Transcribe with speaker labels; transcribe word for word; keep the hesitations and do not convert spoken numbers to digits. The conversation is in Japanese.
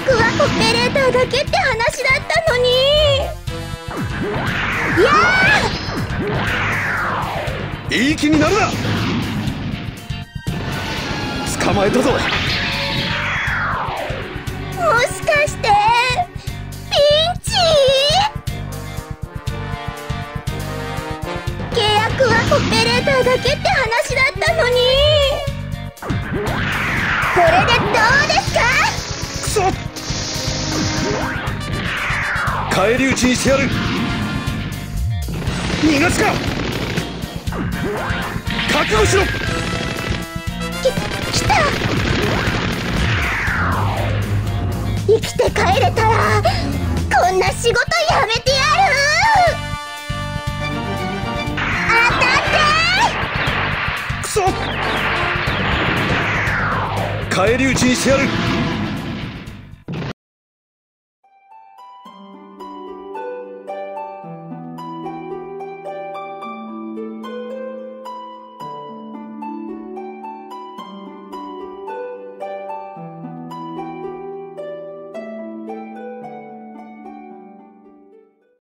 Speaker 1: 約はオペレーターだけって話だったのに。いや
Speaker 2: ー、いい気になるな。捕まえたぞ。
Speaker 1: もしかしてピンチ？契約はオペレーターだけって話だったのに。これでどうですか？
Speaker 2: くそ！返り討ちにしてやる。逃がすか。覚悟しろ。
Speaker 1: き、来た。生きて帰れたらこんな仕事やめてやる。当たって。
Speaker 2: くそ！返り討ちにしてやる。